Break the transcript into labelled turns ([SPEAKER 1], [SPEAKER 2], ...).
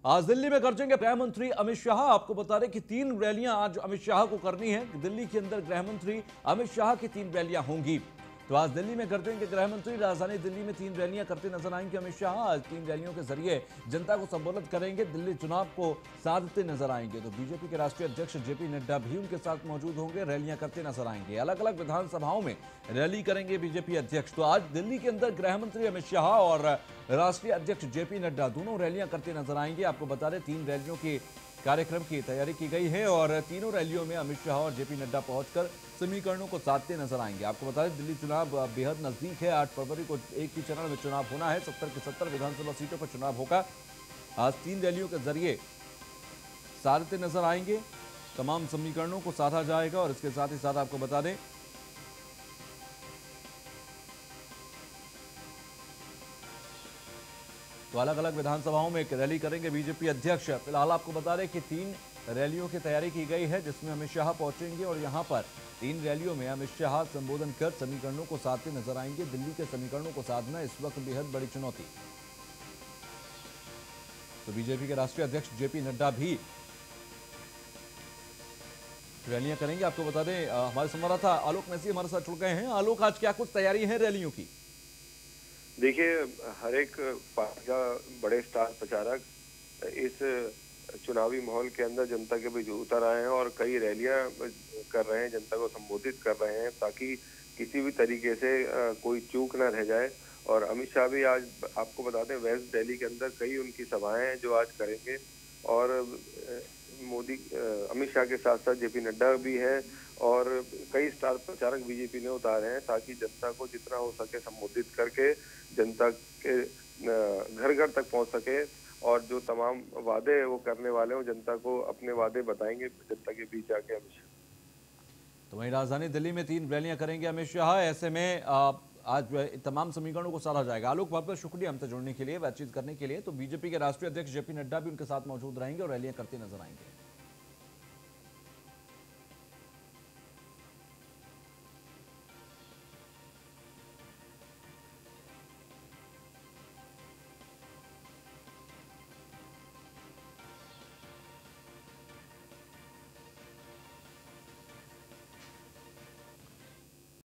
[SPEAKER 1] आज दिल्ली में गरजेंगे गृह मंत्री अमित शाह। आपको बता दें कि 3 रैलियां आज अमित शाह को करनी है। दिल्ली के अंदर गृह मंत्री अमित शाह की 3 रैलियां होंगी। तो आज दिल्ली में गरजेंगे गृह मंत्री। राजधानी दिल्ली में 3 रैलियां करते नजर आएंगे अमित शाह। आज 3 रैलियों के जरिए जनता को संबोधित करेंगे, दिल्ली चुनाव को साधते नजर आएंगे। तो बीजेपी के राष्ट्रीय अध्यक्ष जेपी नड्डा भी उनके साथ मौजूद होंगे, रैलियां करते नजर आएंगे। अलग अलग विधानसभाओं में रैली करेंगे बीजेपी अध्यक्ष। तो आज दिल्ली के अंदर गृह मंत्री अमित शाह और राष्ट्रीय अध्यक्ष जेपी नड्डा दोनों रैलियां करते नजर आएंगे। आपको बता दें 3 रैलियों की कार्यक्रम की तैयारी की गई है और तीनों रैलियों में अमित शाह और जेपी नड्डा पहुंचकर समीकरणों को साधते नजर आएंगे। आपको बता दें दिल्ली चुनाव बेहद नजदीक है। 8 फरवरी को एक ही चरण में चुनाव होना है। 70 की 70 विधानसभा सीटों पर चुनाव होगा। आज 3 रैलियों के जरिए साधते नजर आएंगे, तमाम समीकरणों को साधा जाएगा। और इसके साथ ही साथ आपको बता दें तो अलग अलग विधानसभाओं में एक रैली करेंगे बीजेपी अध्यक्ष। फिलहाल आपको बता दें कि 3 रैलियों की तैयारी की गई है, जिसमें अमित शाह पहुंचेंगे और यहां पर 3 रैलियों में अमित शाह संबोधन कर समीकरणों को साधते नजर आएंगे। दिल्ली के समीकरणों को साधना इस वक्त बेहद बड़ी चुनौती। तो बीजेपी के राष्ट्रीय अध्यक्ष जेपी नड्डा भी रैलियां करेंगे। आपको बता दें हमारे संवाददाता आलोक मैसी हमारे साथ जुड़ गए हैं। आलोक, आज क्या कुछ तैयारी है रैलियों की?
[SPEAKER 2] देखिए, हर एक पार्टी का बड़े स्टार प्रचारक इस चुनावी माहौल के अंदर जनता के बीच उतर आए हैं और कई रैलियां कर रहे हैं, जनता को संबोधित कर रहे हैं ताकि किसी भी तरीके से कोई चूक ना रह जाए। और अमित शाह भी आज आपको बता दें वेस्ट दिल्ली के अंदर कई उनकी सभाएं हैं जो आज करेंगे। और अमित शाह के साथ साथ जेपी नड्डा भी हैं और कई स्टार प्रचारक बीजेपी ने उतारे हैं ताकि जनता को जितना हो सके संबोधित करके जनता के घर घर तक पहुंच सके और जो तमाम वादे वो करने वाले हैं जनता को अपने वादे बताएंगे जनता के बीच आके अमित शाह।
[SPEAKER 1] तो वहीं राजधानी दिल्ली में 3 रैलियां करेंगे अमित शाह। ऐसे में आज तमाम समीकरणों को साधा जाएगा। आलोक, बहुत बहुत शुक्रिया हमसे जुड़ने के लिए, बातचीत करने के लिए। तो बीजेपी के राष्ट्रीय अध्यक्ष जेपी नड्डा भी उनके साथ मौजूद रहेंगे और रैलियां करते नजर आएंगे।